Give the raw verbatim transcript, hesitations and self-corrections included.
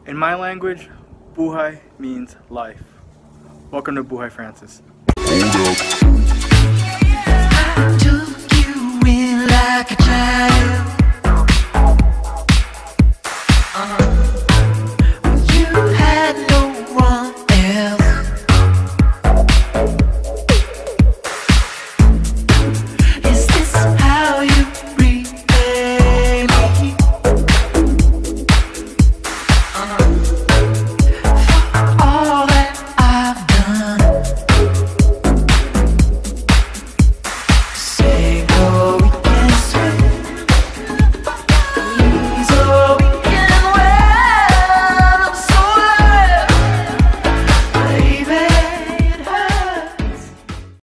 In my language, Buhay means life. Welcome to Buhay Francis. I took you in like a child.